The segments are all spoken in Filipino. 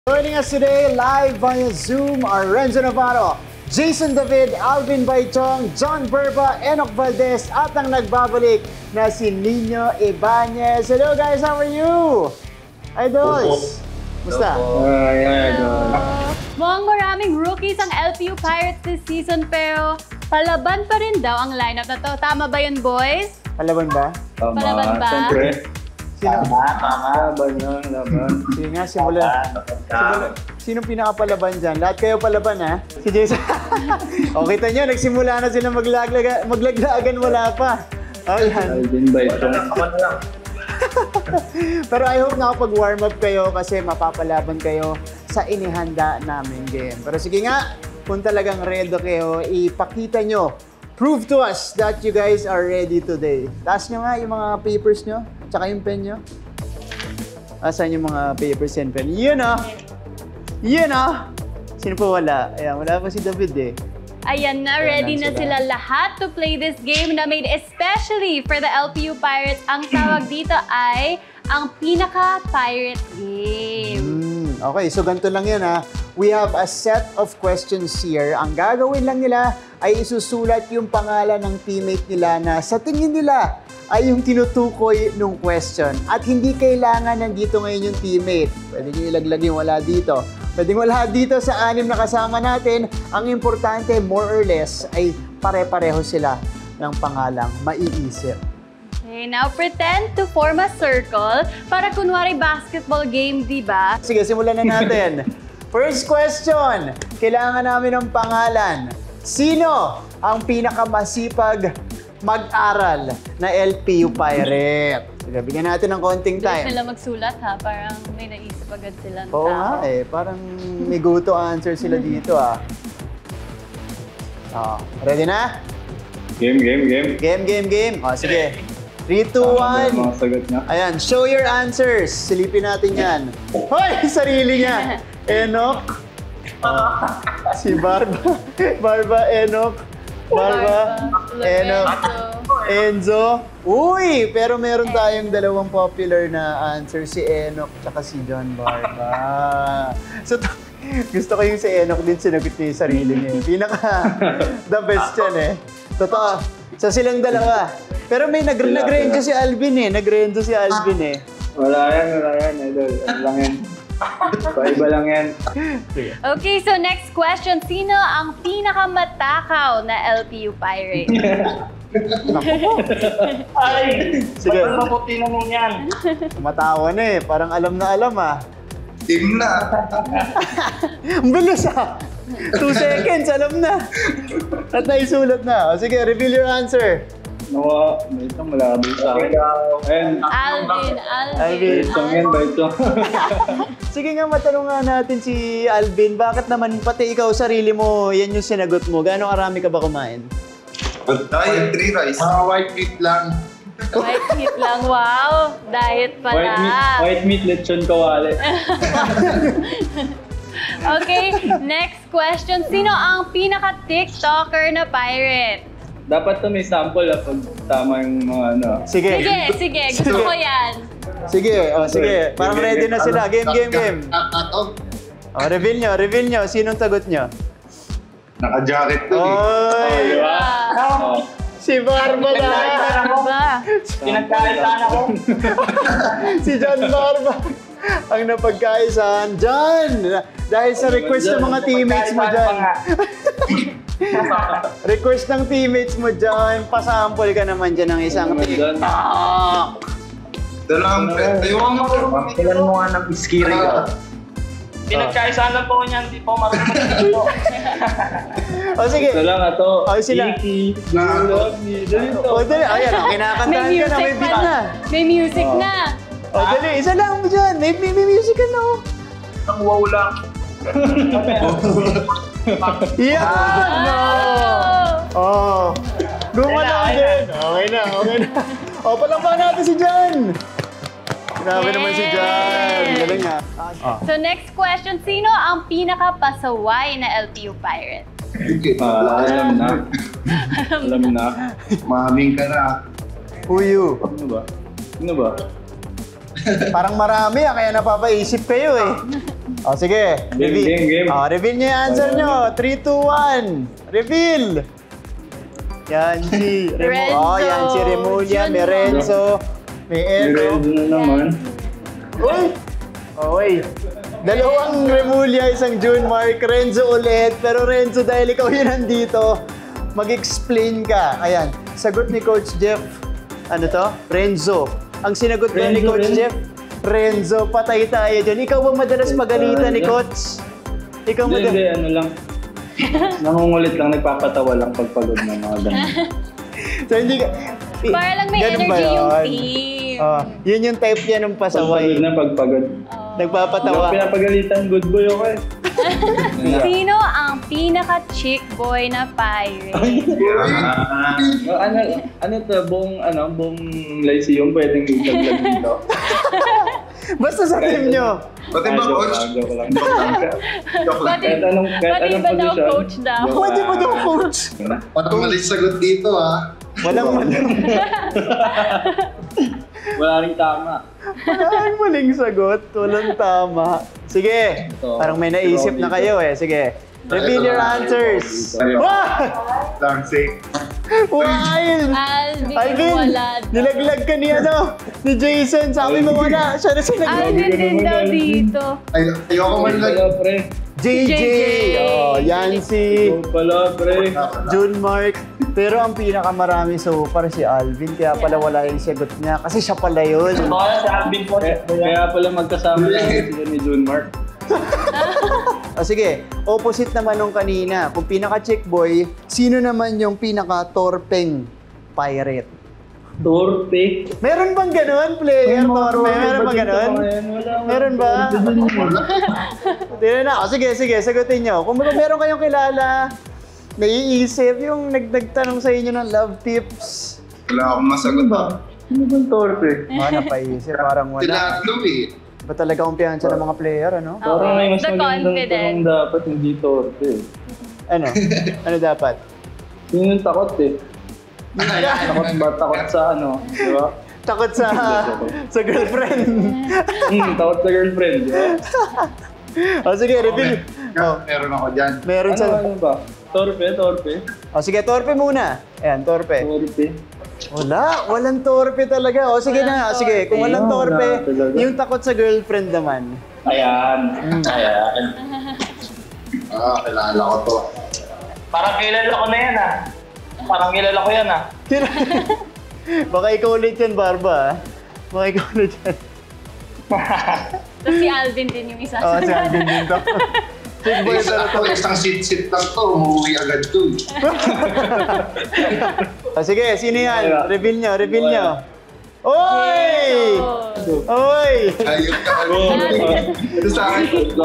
Joining us today live via Zoom are Renzo Navarro, Jason David, Alvin Baitong, John Berba, Enoch Valdez at ang nagbabalik na si Nino Ibanez. Hello guys, how are you? Idols! Musta? Mukhang maraming rookies ang LPU Pirates this season pero palaban pa rin daw ang lineup na to. Tama ba yun, boys? Palaban ba? Palaban ba? Siyempre. Sino? Laban yun, laban. Sige nga, simula. Sinong pinakapalaban dyan? Lahat kayo palaban, ha? Si Jason. O, kita nyo, nagsimula na sila maglaglagan, wala pa. O, yan. Alvin Baitong. Pero I hope nakapag-warm up kayo kasi mapapalaban kayo sa inihanda namin game. Pero sige nga, kung talagang ready kayo, ipakita nyo. Prove to us that you guys are ready today. Taas nyo nga yung mga papers nyo, tsaka yung pen nyo. Asan yung mga papers and pen? Yun o! Yun o! Sino pa wala? Ayan, wala pa si David eh. Ayan na, ready na sila lahat to play this game na made especially for the LPU Pirates. Ang tawag dito ay ang Pinaka-Pirate Game. Okay, so ganito lang yan ha. We have a set of questions here. Ang gagawin lang nila ay isusulat yung pangalan ng teammate nila na sa tingin nila ay yung tinutukoy nung question. At hindi kailangan nandito ngayon yung teammate. Pwede nyo ilaglag yung wala dito. Pwedeng wala dito sa anim na kasama natin. Ang importante, more or less, ay pare-pareho sila ng pangalang maiisip. Okay, now pretend to form a circle para kunwari basketball game, di ba? Sige, simulan na natin. First question, kailangan namin ng pangalan. Sino ang pinakamasipag mag-aral na LPU Pirate? Sige, bigyan natin ng konting Bilis time. nila magsulat ha, parang may naisip agad sila ng Oo tao. nga eh, parang may go-to answer sila dito ah. Oh, ready na? Game. Game. Oh, sige. 3, 2, 1. Mga sagot na. Ayan, show your answers. Silipin natin yan. Hoy, sarili niya. Enoch. Si Barba. Enoch. Enoch. Enzo. Uy, pero meron tayong dalawang popular na answer. Si Enoch tsaka si John Barba. So, gusto ko yung si Enoch din sinagot niya yung sarili niya. The best yan eh. Totoo. So silang dalawa. Pero may nag-rendo si Alvin eh. Wala yan, idol. Ano lang yan. Paiba lang yan. Okay, so next question. Sino ang pinakamatakaw na LPU Pirate? Ay! Sige. Ba't maputi naman yan? Matawa na eh. Parang alam na alam ah. Team na. Ang bilis ah. 2 seconds, alam na. At naisulat na. O sige, reveal your answer. Nawa, Baitong malabo sa akin. Ayun. Alvin. Baitong yan, Baitong. Sige nga, matanong nga natin si Alvin. Bakit naman pati ikaw, sarili mo, yan yung sinagot mo? Gaano karami ka ba kumain? Tayo, 3 rice. White meat lang. White meat lang, wow. Diet pala. White meat lechon kawali. Okay, next question. Sino ang pinaka-TikToker na pirate? Dapat to may sample pag tama yung mga ano. Sige. Sige. Gusto ko yan. Sige. Parang ready na sila. Game. O, reveal nyo. Sinong sagot nyo? Naka-jacket to eh. Oy! Diba? Si Barba na! Ba? Pinagkaitan ako. Si John Barba! Ang napagkaisahan. John! Dahil sa request ng mga teammates mo dyan. Request ng teammates mo dyan. Pasample ka naman dyan ng isang TikTok. Dalawang Kailan mo nga ng iskiri ka? Pinagkaisahan lang po niyan, hindi po marunong. O sige. Ito lang ito. O sila. Iki, you love me. Dito. O dali. Ayan, kinakantahan ka na. May beat na. May music na. O dali. Isa lang mo dyan. May music ka na o. Ang wow lang. Yan! No! Oh. Gumalaw din. Okay na. O, palakpakan natin si John. Grabe naman si John. Galing nga. So next question. Sino ang pinaka-pasaway na LPU Pirate? Alam na. Maming ka na. Who you? Ano ba? Parang marami kaya napapaisip kayo eh. O, sige. Game. Reveal niyo yung answer niyo. 3, 2, 1. Reveal! Yan si Renzo. yan si Remulia. May Renzo. May Edo. Renzo na naman. Uy! Okay. Dalawang Remulia, isang June Mark. Renzo ulit. Pero Renzo, dahil ikaw yun nandito, mag-explain ka. Ayan. Sagot ni Coach Jeff. Ano to? Renzo. Ang sinagot ba ni Coach Jeff? Renzo, patay tayo dyan. Ikaw ba madalas pagalitan ni Coach? Ikaw Hindi, ano lang. Nangungulit lang, nagpapatawa lang pagpagod ng mga ganun. So, hindi ka... Para lang may Ganun ba energy yung yun? team. Yun yung type niya ng pasaway. Pagpagod. Nagpapatawa. Yung pinapagalitan, good boy ako eh. Sino ang pinaka-chick boy na pirate? Ano to, buong Lyceum pwedeng itaglag dito. Basta sa team nyo. Pati ba, coach? Joke lang. Pati Kahit ba anong daw position. coach daw? Pwede ba daw, Coach? Patong malis sagot dito, ha? Walang Wala rin tama. Walang maling sagot. Walang tama. Sige. Ito. Parang may naisip na kayo eh. Sige. Reveal your answers. Wow! Dancing. Wild! Alvin, wala daw. Nilaglag ka ni ni Jason. Sabi mo wala. Siya na sinaglag. Alvin din daw dito. Ayoko man lang. Wala, pre. JJ! Oh, Yancy. Ikaw pala, pre. June Mark. Pero ang pinakamarami so far si Alvin. Kaya pala wala yung sagot niya. Kasi siya pala yun. Baka si Alvin po. Kaya pala magkasama lang sila ni June Mark. Sige, opposite naman nung kanina. Kung pinaka-chick boy, sino naman yung pinaka-torpeng pirate? Torpe. Meron bang ganun, player? Torpe? Meron bang ganun? Meron ba? Tignan na. Sige, sagutin nyo. Kung meron kayong kilala, naiisip yung nagtanong sa inyo ng love tips. Wala akong masagot, ha? Ano bang torpe? Napaisip, parang wala. Tinatlo, eh. Ba talaga kumpiyansa ng mga player, ano? Parang may mas The magandang confidence. tanong dapat, hindi torpe. Ano? Ano dapat? Yun yung takot eh. Takot ba? Takot sa ano? Di ba? Takot sa girlfriend. Takot sa girlfriend, di ba? Sige, reveal. Meron ako dyan. Meron sa... Ano ba? Torpe. Sige, torpe muna. Ayan, torpe. Torpe. Walang torpe talaga. Sige na, sige. Kung walang torpe, Wala talaga. yung takot sa girlfriend naman. Ayan. Kilala ko to. Parang kilala ko na yan ah. Parang kilala ko yan ah. Baka ikaw ulit yan, Barba. Baka ikaw ulit yan. Tapos si Alvin din yung isa. Si Alvin din to. Chick boy Isa talaga. ako, isang sit-sit lang to. Umuwi agad to. Sige, sino yan? Reveal nyo. Oy! Oy! Ayun ka. Ito sa akin.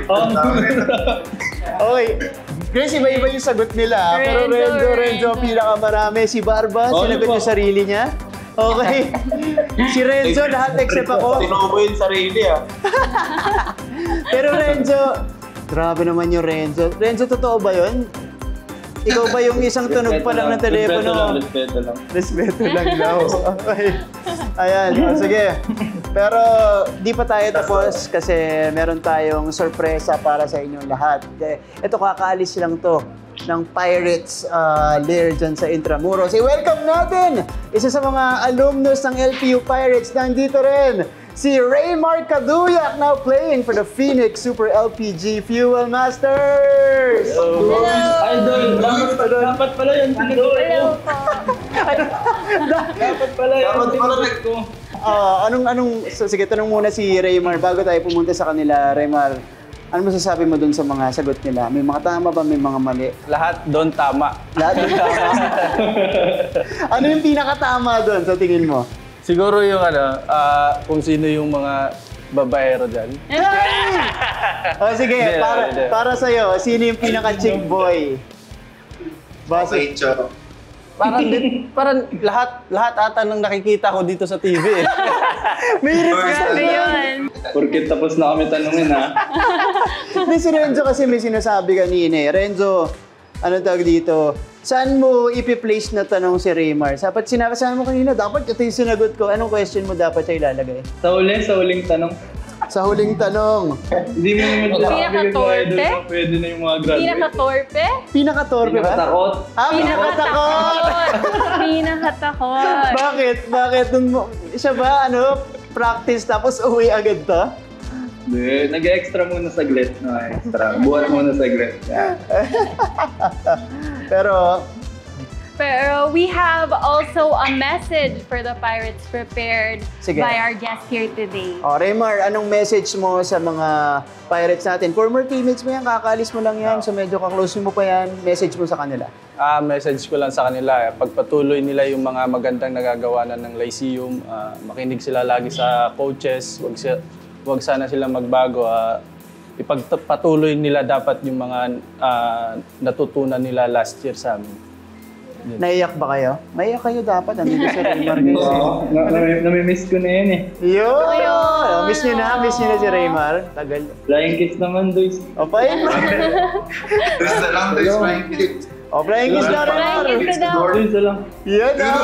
Oy! Grace, iba-iba yung sagot nila. Pero Renzo, pinakamarami. Si Barba, sinagot yung sarili niya. Okay. Si Renzo, lahat except ako. Tinubo yung sarili ah. Pero Renzo, grabe naman yung Renzo. Renzo, totoo ba yun? Ikaw ba yung isang tunog pa lang ng telepono? Respeto lang daw. Okay. Ayan, sige. Pero di pa tayo tapos kasi meron tayong sorpresa para sa inyong lahat. Ito, kakaalis lang to ng Pirates lair dyan sa Intramuros. I-welcome natin isa sa mga alumnus ng LPU Pirates. Nandito rin si Raymar Caduyak, now playing for the Phoenix Super LPG Fuel Masters! Hello! Idol! Dapat pala yan. Hello po. Dapat pala yan. Ko. Sige, tanong muna si Raymar bago tayo pumunta sa kanila. Raymar, ano masasabi mo dun sa mga sagot nila? May mga tama ba, may mga mali? Lahat doon tama. Lahat yung tama. Ano yung pinakatama dun sa tingin mo? Siguro yung kung sino yung mga babaero dyan. Sige, Hindi. para sa'yo, sino yung pinaka-chick boy? Base. Rachel. Parang lahat ata nang nakikita ko dito sa TV eh. May Grabe yun. Porkit tapos na kami tanungin ha. Hindi, si Renzo kasi may sinasabi kanina eh. Renzo, ano tawag dito? Saan mo ipi-place na tanong si Raymar? Dapat sinabi mo kanina, dapat ito yung sinagot ko. Anong question mo dapat siya ilalagay? Sa uling tanong. sa huling tanong. Hindi mo naman Pinaka-torpe? Pwede na yung mga graduate. Pinaka-torpe? Pinaka-torpe ba? Pinakatakot. Pinakatakot! Pinakatakot. Bakit? Bakit? Siya ba, practice tapos uwi agad to? Hindi, nag-extra muna saglit. No, extra. Buhat muna saglit. Yeah. Pero we have also a message for the Pirates prepared Sige. by our guest here today. Raymar, anong message mo sa mga Pirates natin? Former teammates mo yan, kakaalis mo lang yan, so medyo kaklose mo pa yan. Message mo sa kanila. Message ko lang sa kanila, pagpatuloy nila yung mga magandang nagagawa na ng Lyceum, makinig sila lagi sa coaches, wag sana sila magbago. Ipagpatuloy nila dapat yung mga natutunan nila last year sa amin. Naiyak ba kayo? Maiyak kayo dapat. Nandito si Raymar guys. Oo, namimiss ko na yun eh. Yun! Miss niyo na si Raymar. Tagal. Flying kiss naman, Doys. Flying Dois na lang, Dois, flying kiss. Flying kiss na Raymar. Flying kiss na daw. Doys na lang. Yan na!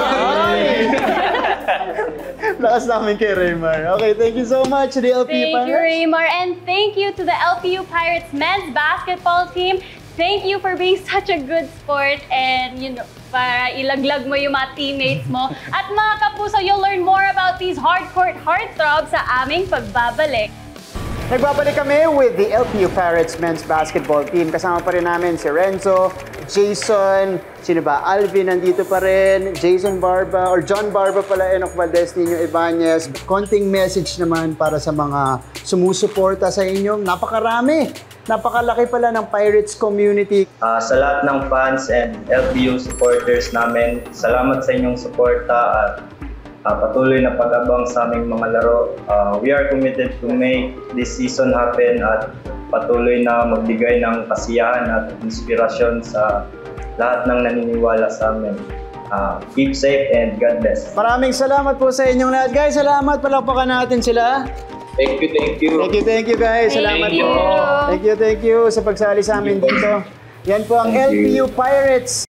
Lakas namin kay Raymar. Okay, thank you so much to the LPU Thank Pirates. you, Raymar. And thank you to the LPU Pirates men's basketball team. Thank you for being such a good sport and, para ilaglag mo yung mga teammates mo. At mga kapuso, you'll learn more about these hardcourt heartthrobs sa aming pagbabalik. Nagbabalik kami with the LPU Pirates men's basketball team. Kasama pa rin namin si Renzo, Jason, sino ba? Alvin nandito pa rin, Jason Barba, or John Barba pala, Enoch Valdez, Nino Ibanez. Konting message naman para sa mga sumusuporta sa inyong napakarami. Napakalaki pala ng Pirates community. Sa lahat ng fans and LPU supporters namin, salamat sa inyong suporta at patuloy na pag-abang sa aming mga laro. We are committed to make this season happen at patuloy na magbigay ng kasiyahan at inspirasyon sa lahat ng naniniwala sa amin. Keep safe and God bless. Maraming salamat po sa inyong lahat. Guys, salamat. Palakpakan natin sila. Thank you. Thank you guys. Salamat Thank you. po. Thank you sa pagsali sa amin dito. Yan po ang LPU Pirates